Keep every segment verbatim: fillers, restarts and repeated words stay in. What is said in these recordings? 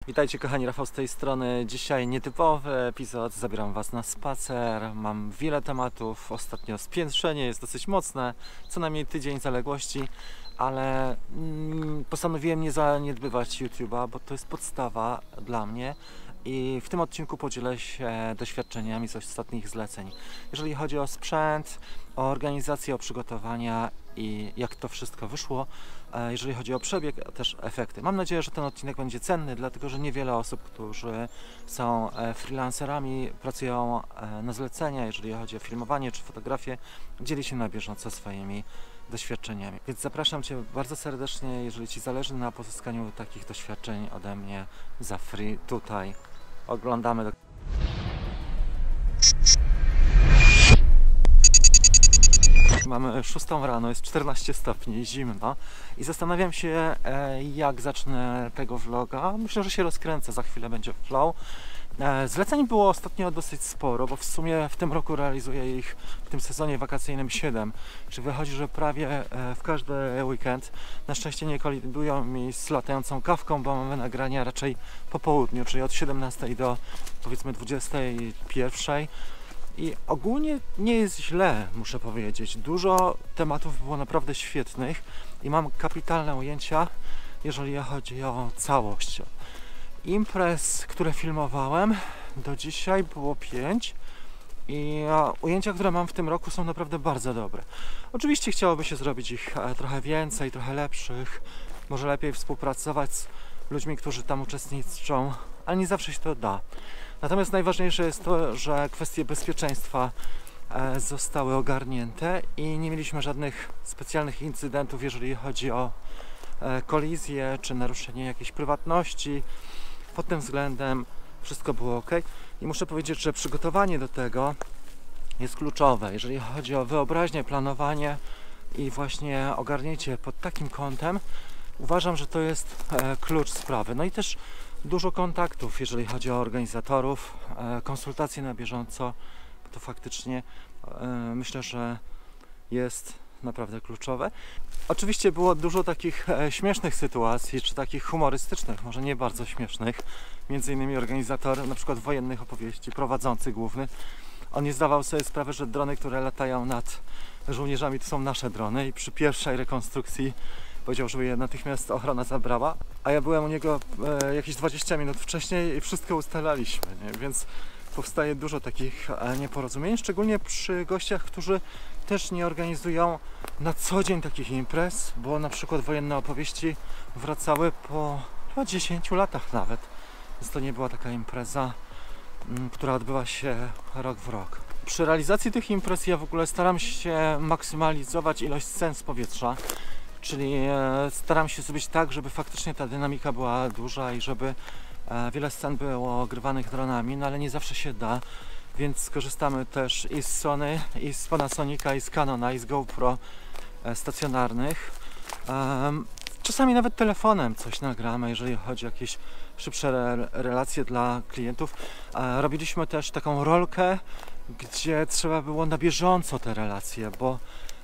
Witajcie kochani, Rafał z tej strony. Dzisiaj nietypowy epizod, zabieram Was na spacer. Mam wiele tematów, ostatnio spiętrzenie jest dosyć mocne, co najmniej tydzień zaległości, ale mm, postanowiłem nie zaniedbywać YouTube'a, bo to jest podstawa dla mnie. I w tym odcinku podzielę się doświadczeniami z ostatnich zleceń. Jeżeli chodzi o sprzęt, o organizację, o przygotowania i jak to wszystko wyszło, jeżeli chodzi o przebieg, a też efekty. Mam nadzieję, że ten odcinek będzie cenny, dlatego że niewiele osób, którzy są freelancerami, pracują na zlecenia, jeżeli chodzi o filmowanie czy fotografię, dzieli się na bieżąco swoimi doświadczeniami. Więc zapraszam Cię bardzo serdecznie, jeżeli Ci zależy na pozyskaniu takich doświadczeń ode mnie za free tutaj. Oglądamy do... Mamy szóstą rano, jest czternaście stopni, zimno i zastanawiam się, jak zacznę tego vloga. Myślę, że się rozkręcę, za chwilę będzie flow. Zleceń było ostatnio dosyć sporo, bo w sumie w tym roku realizuję ich w tym sezonie wakacyjnym siedem. Czy wychodzi, że prawie w każdy weekend. Na szczęście nie kolidują mi z latającą kawką, bo mamy nagrania raczej po południu, czyli od siedemnastej do powiedzmy dwudziestej pierwszej. I ogólnie nie jest źle, muszę powiedzieć. Dużo tematów było naprawdę świetnych i mam kapitalne ujęcia, jeżeli chodzi o całość. Imprez, które filmowałem do dzisiaj było pięć i ujęcia, które mam w tym roku, są naprawdę bardzo dobre. Oczywiście chciałoby się zrobić ich trochę więcej, trochę lepszych, może lepiej współpracować z ludźmi, którzy tam uczestniczą, ale nie zawsze się to da. Natomiast najważniejsze jest to, że kwestie bezpieczeństwa zostały ogarnięte i nie mieliśmy żadnych specjalnych incydentów, jeżeli chodzi o kolizję czy naruszenie jakiejś prywatności. Pod tym względem wszystko było ok. I muszę powiedzieć, że przygotowanie do tego jest kluczowe. Jeżeli chodzi o wyobraźnię, planowanie i właśnie ogarnięcie pod takim kątem, uważam, że to jest klucz sprawy. No i też dużo kontaktów, jeżeli chodzi o organizatorów, konsultacje na bieżąco, to faktycznie myślę, że jest naprawdę kluczowe. Oczywiście było dużo takich śmiesznych sytuacji, czy takich humorystycznych, może nie bardzo śmiesznych. Między innymi organizator na przykład wojennych opowieści, prowadzący główny, on nie zdawał sobie sprawy, że drony, które latają nad żołnierzami, to są nasze drony i przy pierwszej rekonstrukcji powiedział, żeby je natychmiast ochrona zabrała, a ja byłem u niego e, jakieś dwadzieścia minut wcześniej i wszystko ustalaliśmy, nie? Więc powstaje dużo takich e, nieporozumień, szczególnie przy gościach, którzy też nie organizują na co dzień takich imprez, bo na przykład wojenne opowieści wracały po chyba dziesięciu latach nawet, więc to nie była taka impreza, m, która odbywa się rok w rok. Przy realizacji tych imprez ja w ogóle staram się maksymalizować ilość scen z powietrza. Czyli staram się zrobić tak, żeby faktycznie ta dynamika była duża i żeby wiele scen było ogrywanych dronami, no ale nie zawsze się da, więc skorzystamy też i z Sony, i z Panasonica, i z Canona, i z GoPro stacjonarnych. Czasami nawet telefonem coś nagramy, jeżeli chodzi o jakieś szybsze relacje dla klientów. Robiliśmy też taką rolkę, gdzie trzeba było na bieżąco te relacje, bo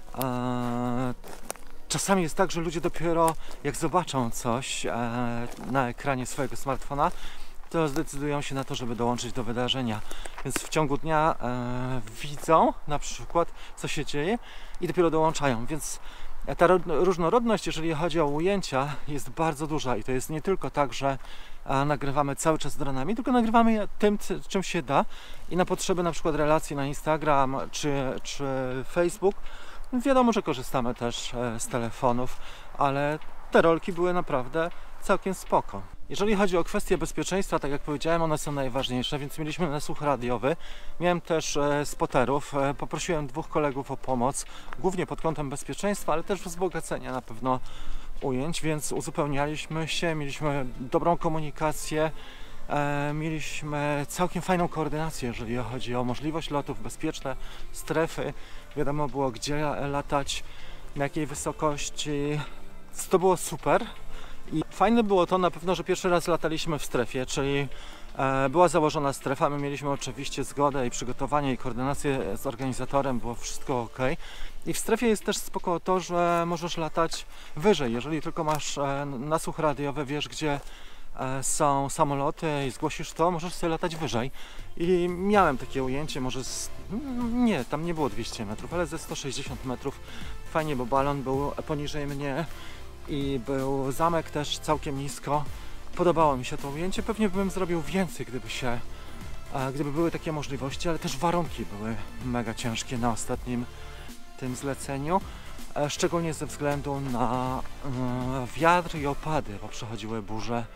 czasami jest tak, że ludzie dopiero jak zobaczą coś e, na ekranie swojego smartfona, to zdecydują się na to, żeby dołączyć do wydarzenia. Więc w ciągu dnia e, widzą na przykład, co się dzieje i dopiero dołączają. Więc ta różnorodność, jeżeli chodzi o ujęcia, jest bardzo duża i to jest nie tylko tak, że e, nagrywamy cały czas dronami, tylko nagrywamy tym, czym się da i na potrzeby na przykład relacji na Instagram czy, czy Facebook. Wiadomo, że korzystamy też z telefonów, ale te rolki były naprawdę całkiem spoko. Jeżeli chodzi o kwestie bezpieczeństwa, tak jak powiedziałem, one są najważniejsze, więc mieliśmy nasłuch radiowy. Miałem też spoterów, poprosiłem dwóch kolegów o pomoc, głównie pod kątem bezpieczeństwa, ale też wzbogacenia na pewno ujęć, więc uzupełnialiśmy się, mieliśmy dobrą komunikację, mieliśmy całkiem fajną koordynację, jeżeli chodzi o możliwość lotów, bezpieczne strefy. Wiadomo było, gdzie latać, na jakiej wysokości. To było super. I fajne było to na pewno, że pierwszy raz lataliśmy w strefie, czyli e, była założona strefa. My mieliśmy oczywiście zgodę i przygotowanie i koordynację z organizatorem, było wszystko ok. I w strefie jest też spoko to, że możesz latać wyżej. Jeżeli tylko masz e, nasłuch radiowy, wiesz, gdzie e, są samoloty i zgłosisz to, możesz sobie latać wyżej. I miałem takie ujęcie, może z, nie, tam nie było dwieście metrów, ale ze sto sześćdziesiąt metrów. Fajnie, bo balon był poniżej mnie i był zamek też całkiem nisko. Podobało mi się to ujęcie, pewnie bym zrobił więcej, gdyby się, e, gdyby były takie możliwości, ale też warunki były mega ciężkie na ostatnim tym zleceniu. Szczególnie ze względu na wiatr i opady, bo przechodziły burze,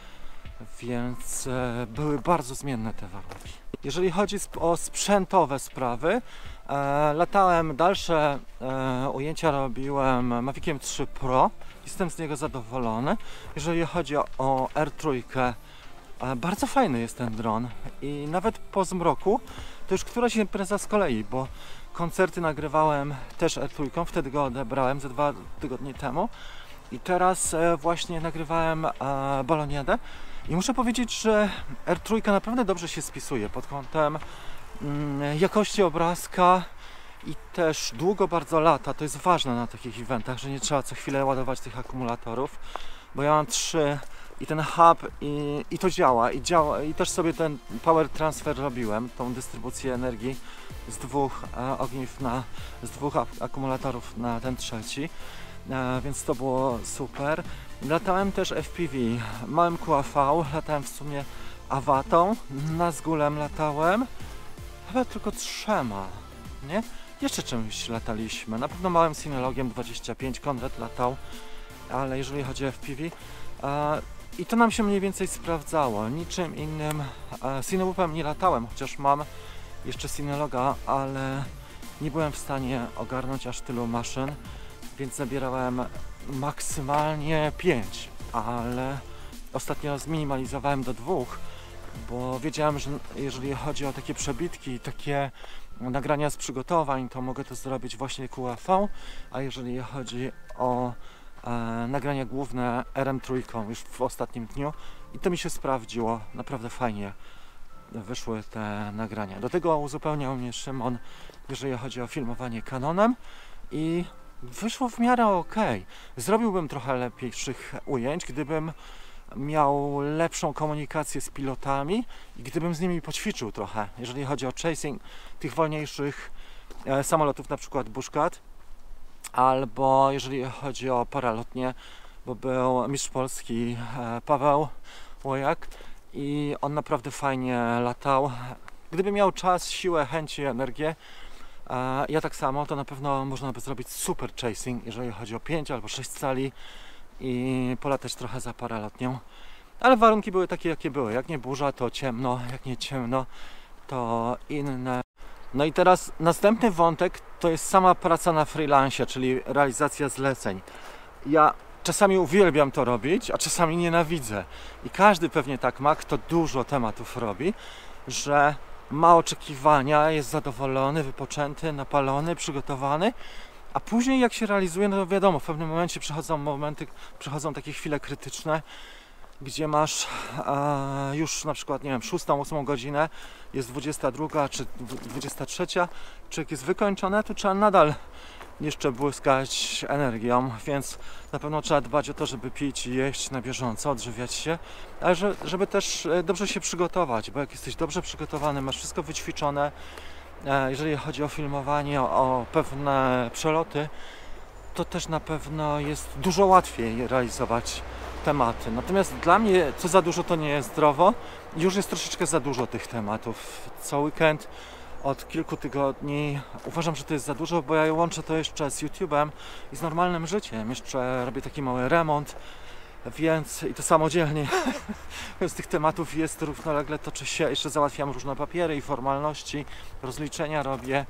więc były bardzo zmienne te warunki. Jeżeli chodzi o sprzętowe sprawy, latałem dalsze ujęcia, robiłem Maviciem trzy Pro, jestem z niego zadowolony. Jeżeli chodzi o R trzy, bardzo fajny jest ten dron i nawet po zmroku to już któraś impreza z kolei, bo koncerty nagrywałem też R trzy, wtedy go odebrałem ze dwa tygodnie temu i teraz właśnie nagrywałem baloniadę i muszę powiedzieć, że R trzy naprawdę dobrze się spisuje pod kątem jakości obrazka i też długo bardzo lata. To jest ważne na takich eventach, że nie trzeba co chwilę ładować tych akumulatorów, bo ja mam trzy i ten hub i, i to działa i działa i też sobie ten power transfer robiłem, tą dystrybucję energii z dwóch e, ogniw na, z dwóch akumulatorów na ten trzeci, e, więc to było super. Latałem też F P V, małym Q A V, latałem w sumie Awatą, Nazgulem latałem, chyba tylko trzema, nie? Jeszcze czymś lataliśmy, na pewno małym Synologiem dwadzieścia pięć, Konrad latał, ale jeżeli chodzi o F P V, e, i to nam się mniej więcej sprawdzało, niczym innym. Cinewoopem nie latałem, chociaż mam jeszcze Synologa, ale nie byłem w stanie ogarnąć aż tylu maszyn, więc zabierałem maksymalnie pięć, ale ostatnio zminimalizowałem do dwóch, bo wiedziałem, że jeżeli chodzi o takie przebitki, takie nagrania z przygotowań, to mogę to zrobić właśnie Q A V, a jeżeli chodzi o E, nagrania główne R M trzy już w ostatnim dniu i to mi się sprawdziło, naprawdę fajnie wyszły te nagrania. Do tego uzupełniał mnie Szymon, jeżeli chodzi o filmowanie Canonem i wyszło w miarę ok. Zrobiłbym trochę lepszych ujęć, gdybym miał lepszą komunikację z pilotami i gdybym z nimi poćwiczył trochę, jeżeli chodzi o chasing tych wolniejszych e, samolotów, na przykład Bushcat. Albo jeżeli chodzi o paralotnie, bo był mistrz Polski e, Paweł Łojak i on naprawdę fajnie latał. Gdyby miał czas, siłę, chęci, energię, e, ja tak samo, to na pewno można by zrobić super chasing, jeżeli chodzi o pięć albo sześć cali i polatać trochę za paralotnią. Ale warunki były takie, jakie były. Jak nie burza, to ciemno, jak nie ciemno, to inne. No i teraz następny wątek to jest sama praca na freelancie, czyli realizacja zleceń. Ja czasami uwielbiam to robić, a czasami nienawidzę. I każdy pewnie tak ma, kto dużo tematów robi, że ma oczekiwania, jest zadowolony, wypoczęty, napalony, przygotowany, a później jak się realizuje, no to wiadomo, w pewnym momencie przychodzą momenty, przychodzą takie chwile krytyczne, gdzie masz e, już na przykład, nie wiem, szóstą, ósmą godzinę, jest dwudziesta druga czy dwudziesta trzecia, człowiek jest wykończony, to trzeba nadal jeszcze błyskać energią, więc na pewno trzeba dbać o to, żeby pić i jeść na bieżąco, odżywiać się, ale że, żeby też dobrze się przygotować, bo jak jesteś dobrze przygotowany, masz wszystko wyćwiczone, e, jeżeli chodzi o filmowanie, o, o pewne przeloty, to też na pewno jest dużo łatwiej realizować tematy. Natomiast dla mnie co za dużo to nie jest zdrowo. Już jest troszeczkę za dużo tych tematów. Co weekend od kilku tygodni uważam, że to jest za dużo, bo ja łączę to jeszcze z YouTube'em i z normalnym życiem. Jeszcze robię taki mały remont, więc i to samodzielnie. Więc tych tematów jest równolegle, toczy się. Jeszcze załatwiam różne papiery i formalności, rozliczenia robię.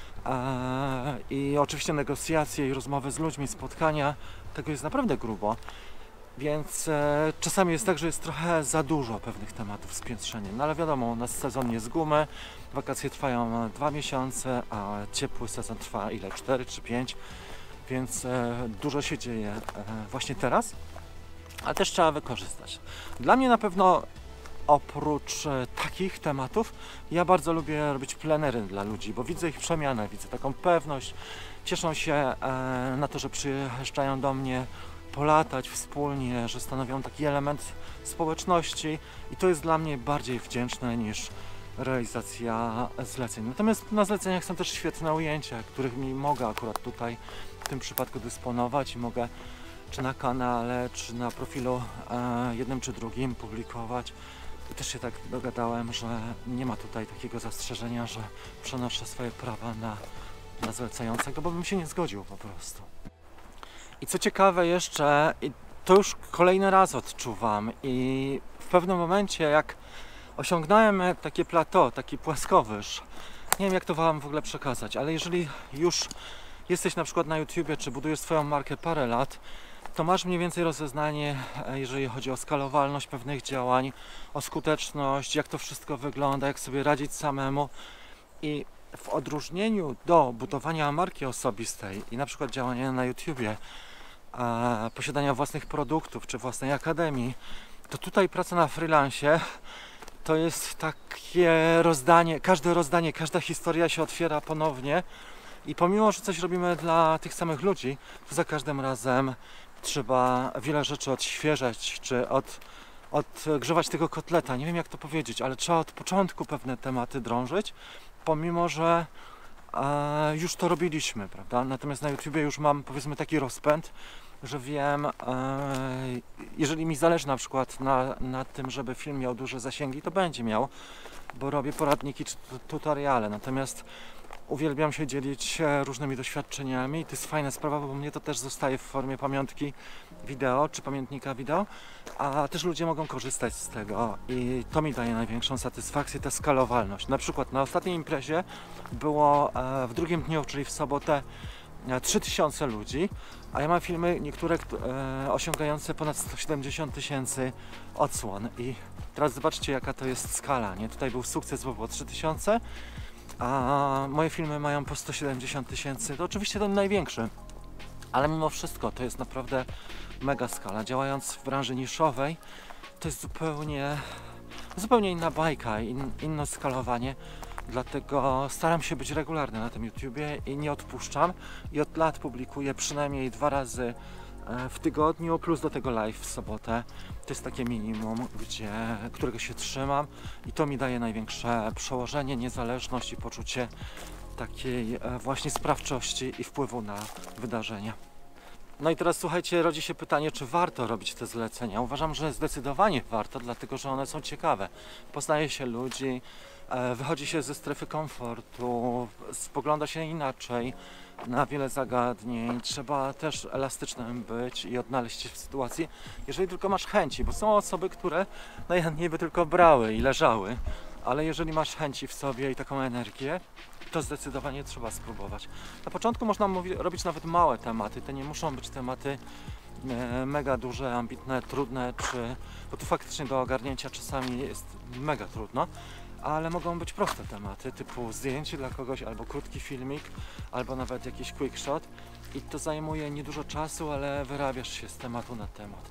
I oczywiście negocjacje i rozmowy z ludźmi, spotkania. Tego jest naprawdę grubo. Więc e, czasami jest tak, że jest trochę za dużo pewnych tematów, spiętrzenie. No ale wiadomo, u nas sezon jest z gumy, wakacje trwają dwa miesiące, a ciepły sezon trwa ile? cztery czy pięć, więc e, dużo się dzieje e, właśnie teraz, ale też trzeba wykorzystać. Dla mnie na pewno oprócz e, takich tematów, ja bardzo lubię robić plenery dla ludzi, bo widzę ich przemianę, widzę taką pewność, cieszą się e, na to, że przyjeżdżają do mnie polatać wspólnie, że stanowią taki element społeczności i to jest dla mnie bardziej wdzięczne niż realizacja zleceń. Natomiast na zleceniach są też świetne ujęcia, którymi mogę akurat tutaj w tym przypadku dysponować i mogę czy na kanale, czy na profilu e, jednym czy drugim publikować. I też się tak dogadałem, że nie ma tutaj takiego zastrzeżenia, że przenoszę swoje prawa na, na zlecającego, bo bym się nie zgodził po prostu. I co ciekawe jeszcze, i to już kolejny raz odczuwam i w pewnym momencie jak osiągnąłem takie plateau, taki płaskowyż, nie wiem jak to wam w ogóle przekazać, ale jeżeli już jesteś na przykład na YouTubie, czy budujesz swoją markę parę lat, to masz mniej więcej rozeznanie, jeżeli chodzi o skalowalność pewnych działań, o skuteczność, jak to wszystko wygląda, jak sobie radzić samemu. I w odróżnieniu do budowania marki osobistej i na przykład działania na YouTubie, a, posiadania własnych produktów czy własnej akademii, to tutaj praca na freelancie to jest takie rozdanie, każde rozdanie, każda historia się otwiera ponownie i pomimo, że coś robimy dla tych samych ludzi, to za każdym razem trzeba wiele rzeczy odświeżać, czy od, odgrzewać tego kotleta. Nie wiem jak to powiedzieć, ale trzeba od początku pewne tematy drążyć, pomimo, że e, już to robiliśmy, prawda? Natomiast na YouTubie już mam powiedzmy taki rozpęd, że wiem, e, jeżeli mi zależy na przykład na, na tym, żeby film miał duże zasięgi, to będzie miał, bo robię poradniki czy tutoriale. Natomiast uwielbiam się dzielić różnymi doświadczeniami i to jest fajna sprawa, bo mnie to też zostaje w formie pamiątki wideo czy pamiętnika wideo, a też ludzie mogą korzystać z tego i to mi daje największą satysfakcję, ta skalowalność. Na przykład na ostatniej imprezie było w drugim dniu, czyli w sobotę, trzy tysiące ludzi, a ja mam filmy niektóre e, osiągające ponad sto siedemdziesiąt tysięcy odsłon i teraz zobaczcie jaka to jest skala, nie? Tutaj był sukces, bo było trzy tysiące, a moje filmy mają po sto siedemdziesiąt tysięcy, to oczywiście ten największy, ale mimo wszystko to jest naprawdę mega skala. Działając w branży niszowej to jest zupełnie, zupełnie inna bajka, in, inne skalowanie. Dlatego staram się być regularny na tym YouTubie i nie odpuszczam i od lat publikuję przynajmniej dwa razy w tygodniu, plus do tego live w sobotę. To jest takie minimum, gdzie, którego się trzymam i to mi daje największe przełożenie, niezależność i poczucie takiej właśnie sprawczości i wpływu na wydarzenia. No i teraz słuchajcie, rodzi się pytanie, czy warto robić te zlecenia. Uważam, że zdecydowanie warto, dlatego że one są ciekawe. Poznaje się ludzi, wychodzi się ze strefy komfortu, spogląda się inaczej na wiele zagadnień. Trzeba też elastycznym być i odnaleźć się w sytuacji, jeżeli tylko masz chęci, bo są osoby, które najchętniej by tylko brały i leżały, ale jeżeli masz chęci w sobie i taką energię, to zdecydowanie trzeba spróbować. Na początku można mówi, robić nawet małe tematy, to nie muszą być tematy e, mega duże, ambitne, trudne, czy, bo tu faktycznie do ogarnięcia czasami jest mega trudno, ale mogą być proste tematy, typu zdjęcie dla kogoś, albo krótki filmik, albo nawet jakiś quick shot i to zajmuje niedużo czasu, ale wyrabiasz się z tematu na temat.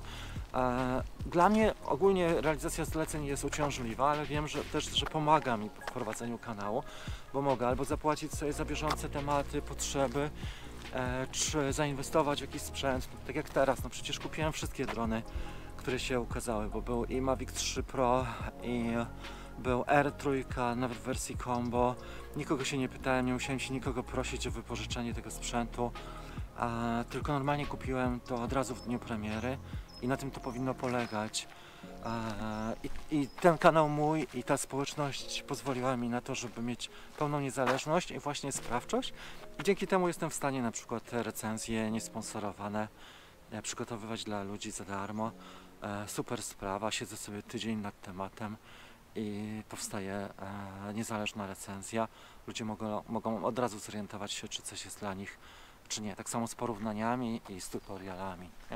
Dla mnie ogólnie realizacja zleceń jest uciążliwa, ale wiem, że też, że pomaga mi w prowadzeniu kanału, bo mogę albo zapłacić sobie za bieżące tematy, potrzeby, e, czy zainwestować w jakiś sprzęt, tak jak teraz, no przecież kupiłem wszystkie drony, które się ukazały, bo był i Mavic trzy Pro, i był R trzy, nawet w wersji combo. Nikogo się nie pytałem, nie musiałem się nikogo prosić o wypożyczenie tego sprzętu, a tylko normalnie kupiłem to od razu w dniu premiery i na tym to powinno polegać. I, I ten kanał mój i ta społeczność pozwoliła mi na to, żeby mieć pełną niezależność i właśnie sprawczość i dzięki temu jestem w stanie na przykład te recenzje niesponsorowane przygotowywać dla ludzi za darmo. Super sprawa, siedzę sobie tydzień nad tematem i powstaje niezależna recenzja. Ludzie mogą, mogą od razu zorientować się, czy coś jest dla nich, czy nie. Tak samo z porównaniami i z tutorialami, nie?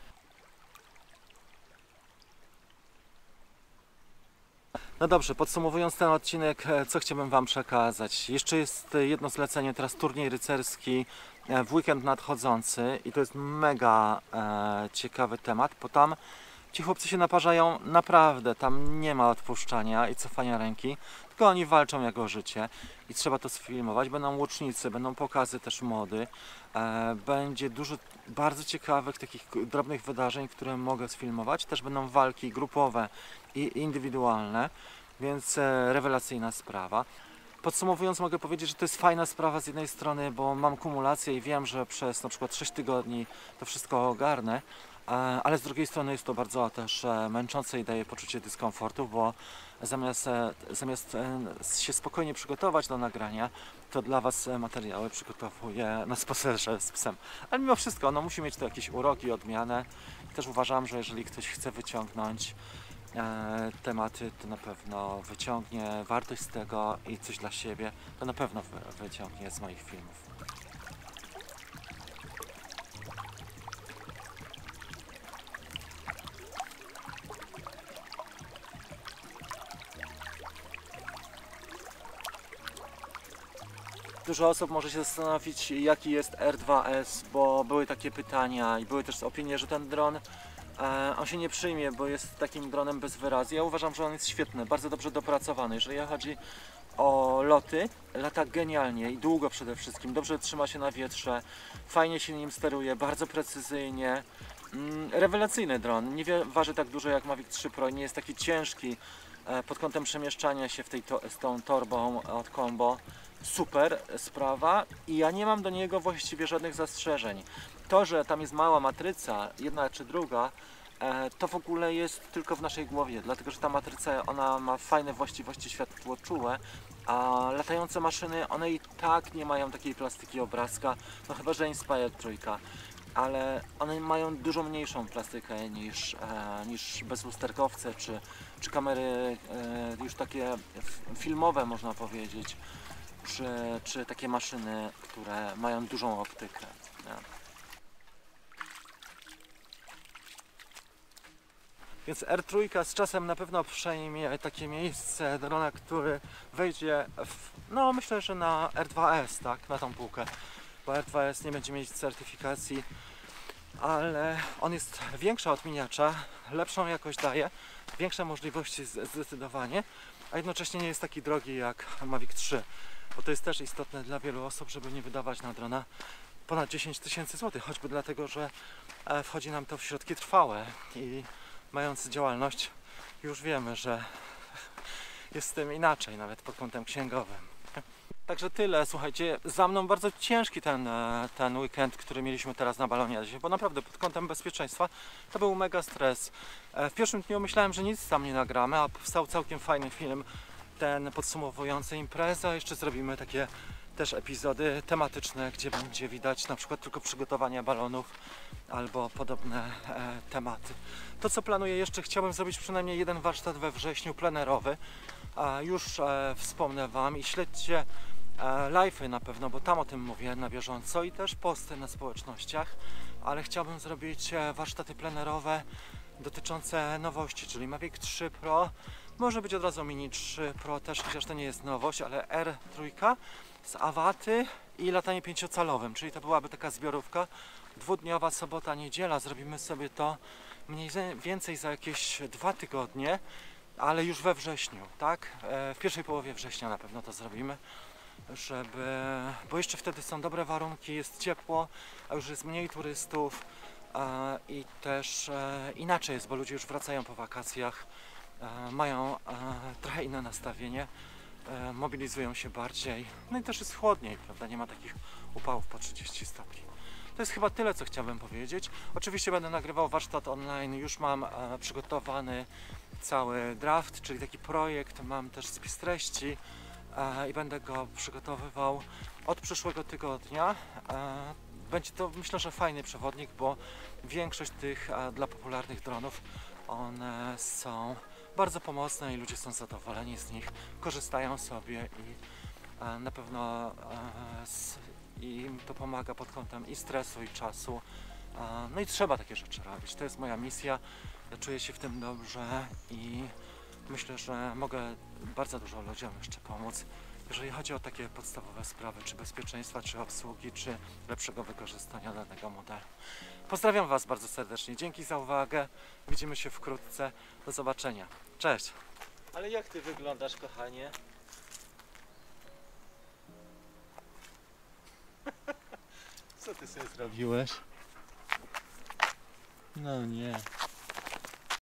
No dobrze, podsumowując ten odcinek, co chciałbym Wam przekazać? Jeszcze jest jedno zlecenie, teraz turniej rycerski w weekend nadchodzący i to jest mega e, ciekawy temat, bo tam Ci chłopcy się naparzają naprawdę, tam nie ma odpuszczania i cofania ręki, tylko oni walczą jak o życie i trzeba to sfilmować. Będą łucznicy, będą pokazy też mody, e, będzie dużo bardzo ciekawych takich drobnych wydarzeń, które mogę sfilmować. Też będą walki grupowe i indywidualne, więc e, rewelacyjna sprawa. Podsumowując, mogę powiedzieć, że to jest fajna sprawa z jednej strony, bo mam kumulację i wiem, że przez na przykład sześć tygodni to wszystko ogarnę, ale z drugiej strony jest to bardzo też męczące i daje poczucie dyskomfortu, bo zamiast, zamiast się spokojnie przygotować do nagrania, to dla Was materiały przygotowuję na spacerze z psem. Ale mimo wszystko, ono musi mieć to jakieś uroki, odmianę. Też uważam, że jeżeli ktoś chce wyciągnąć e, tematy, to na pewno wyciągnie wartość z tego i coś dla siebie, to na pewno wy, wyciągnie z moich filmów. Dużo osób może się zastanowić, jaki jest R dwa S, bo były takie pytania i były też opinie, że ten dron e, on się nie przyjmie, bo jest takim dronem bez wyrazu. Ja uważam, że on jest świetny, bardzo dobrze dopracowany. Jeżeli chodzi o loty, lata genialnie i długo przede wszystkim. Dobrze trzyma się na wietrze, fajnie się nim steruje, bardzo precyzyjnie. Mm, rewelacyjny dron, nie wie, waży tak dużo jak Mavic trzy Pro, nie jest taki ciężki e, pod kątem przemieszczania się w tej to, z tą torbą od Combo. Super sprawa i ja nie mam do niego właściwie żadnych zastrzeżeń. To, że tam jest mała matryca, jedna czy druga, to w ogóle jest tylko w naszej głowie, dlatego że ta matryca, ona ma fajne właściwości światłoczułe, a latające maszyny, one i tak nie mają takiej plastyki obrazka, no chyba że Inspire trzy, ale one mają dużo mniejszą plastykę niż, niż bezlusterkowce czy, czy kamery już takie filmowe, można powiedzieć. Czy, czy takie maszyny, które mają dużą optykę. Nie? Więc R trzy z czasem na pewno przejmie takie miejsce drona, który wejdzie w, no myślę, że na R dwa S, tak, na tą półkę, bo R dwa S nie będzie mieć certyfikacji, ale on jest większa od miniacza, lepszą jakość daje, większe możliwości zdecydowanie, a jednocześnie nie jest taki drogi jak Mavic trzy. Bo to jest też istotne dla wielu osób, żeby nie wydawać na drona ponad dziesięć tysięcy złotych, choćby dlatego, że wchodzi nam to w środki trwałe i mając działalność już wiemy, że jest z tym inaczej, nawet pod kątem księgowym. Także tyle, słuchajcie, za mną bardzo ciężki ten, ten weekend, który mieliśmy teraz na Baloniadzie, bo naprawdę pod kątem bezpieczeństwa to był mega stres. W pierwszym dniu myślałem, że nic tam nie nagramy, a powstał całkiem fajny film, ten podsumowujący imprezę. Jeszcze zrobimy takie też epizody tematyczne, gdzie będzie widać na przykład tylko przygotowania balonów albo podobne e, tematy. To co planuję jeszcze, chciałbym zrobić przynajmniej jeden warsztat we wrześniu plenerowy. A już e, wspomnę Wam i śledźcie e, live'y na pewno, bo tam o tym mówię na bieżąco i też posty na społecznościach, ale chciałbym zrobić e, warsztaty plenerowe dotyczące nowości, czyli Mavic trzy Pro. Może być od razu Mini trzy Pro też, chociaż to nie jest nowość, ale R trzy z awaty i latanie pięciocalowym, czyli to byłaby taka zbiorówka. Dwudniowa sobota, niedziela, zrobimy sobie to mniej więcej za jakieś dwa tygodnie, ale już we wrześniu, tak? W pierwszej połowie września na pewno to zrobimy, żeby, bo jeszcze wtedy są dobre warunki, jest ciepło, a już jest mniej turystów i też inaczej jest, bo ludzie już wracają po wakacjach. Mają trochę inne nastawienie, mobilizują się bardziej, no i też jest chłodniej, prawda, nie ma takich upałów po trzydzieści stopni. To jest chyba tyle, co chciałbym powiedzieć. Oczywiście będę nagrywał warsztat online, już mam przygotowany cały draft, czyli taki projekt, mam też spis treści i będę go przygotowywał od przyszłego tygodnia. Będzie to, myślę, że fajny przewodnik, bo większość tych dla popularnych dronów, one są bardzo pomocne i ludzie są zadowoleni z nich, korzystają sobie i na pewno im to pomaga pod kątem i stresu, i czasu. No i trzeba takie rzeczy robić. To jest moja misja. Ja czuję się w tym dobrze i myślę, że mogę bardzo dużo ludziom jeszcze pomóc jeżeli chodzi o takie podstawowe sprawy, czy bezpieczeństwa, czy obsługi, czy lepszego wykorzystania danego modelu. Pozdrawiam Was bardzo serdecznie, dzięki za uwagę, widzimy się wkrótce, do zobaczenia, cześć! Ale jak ty wyglądasz, kochanie? Co ty sobie zrobiłeś? No nie.